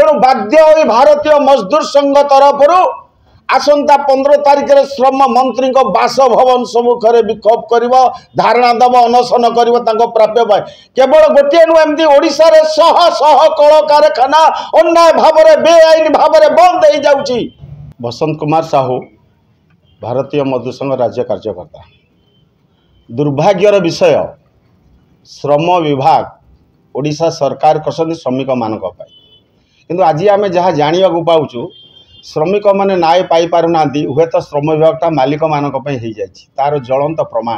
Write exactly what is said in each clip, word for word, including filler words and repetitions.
तेणु बाध्य भारतीय मजदूर संघ तरफ आसंता पंद्रह तारिख में श्रम मंत्री बासभवन सम्मुख में विक्षोभ कर धारणा दब अनशन कर प्राप्य पाए केवल गोटे नुह एमती ओडिशा रे शह शह कल कारखाना अन्याय भाव में बेआईन भाव में बंद हो जाउची। बसंत कुमार साहू भारतीय मजदूर संघ राज्य कार्यकर्ता दुर्भाग्यर विषय श्रम विभाग ओडिशा सरकार करछन्ति श्रमिक मानक पाई किंतु आज आम जहाँ जाना पाऊँ श्रमिक मैंने न्याय पाई पार ना हुए तो श्रम विभागटा मालिक मानक तार ज्वलंत प्रमाण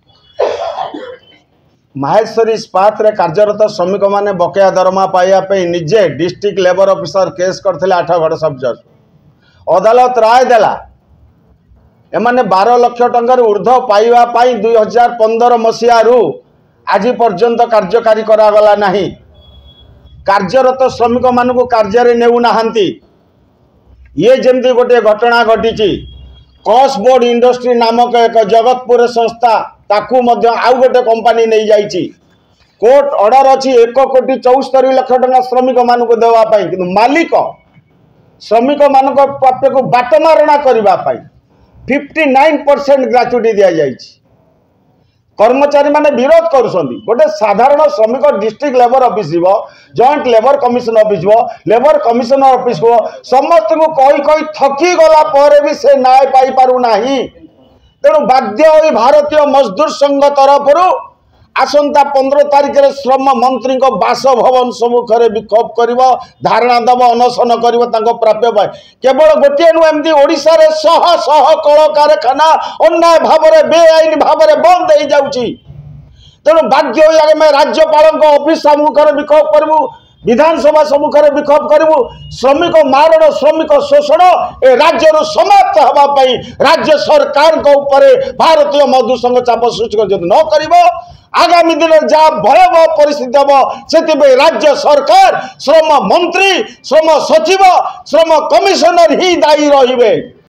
माहेश्वरी इस्पात रे कार्यरत श्रमिक मैंने बकेया दरमा पाइबापी निजे डिस्ट्रिक्ट लेबर ऑफिसर केस करते आठगढ़ सब जज अदालत राय देला एमाने बारह लक्ष टंकार ऊर्ध्व पाइबापी दुई हजार पंदर मसीह आज पर्यंत कार्यकारी करागला नहीं। कार्यरत श्रमिक मानू कार्य नेउना ये जमती गोटे घटना घटी कस बोर्ड इंडस्ट्री नामक एक जगतपुर संस्था ताकू मध्य आउ गोटे कंपनी नहीं जाइए कोर्ट ऑर्डर अच्छी एक कोटी चौस्तरी लक्ष टंका श्रमिक मानक देवाई कि मालिक श्रमिक मान प्राप्य को बाटमारणा करने फिफ्टी नाइन परसेंट ग्राच्युटी दि जाए कर्मचारी माने विरोध करुछंती गोटे साधारण श्रमिक डिस्ट्रिक्ट लेबर ऑफिस जीवो जॉइंट लेबर कमिशन ऑफिस जीवो लेबर कमिशनर ऑफिस को समस्त को कही कही थकी गला पर भी से न्याय पाई पारु नाही। तेणु बाध्य भारतीय मजदूर संघ तरफ आसंता पंद्रह तारिख में श्रम मंत्री बासभवन सम्मुख में विक्षोभ कर धारणा दब अनशन कर प्राप्य पाए केवल गोटे नुह एमती ओडिशा रे शह शह कल कारखाना अन्याय भाव में बेआईन भाव में बंद हो जाउची। तेणु बाध्य आम राज्यपाल ऑफिस सम्मुख में विक्षोभ करूँ विधानसभा सम्मुख में विक्षोभ करूँ श्रमिक मारण श्रमिक शोषण ए राज्य समाप्त होगापी राज्य सरकार भारतीय मजदूर संघ चाप सृष्टि न कर आगामी दिन जहाँ भयावह परिस्थिति हम से राज्य सरकार श्रम मंत्री श्रम सचिव श्रम कमिशनर ही दायी रहिबे।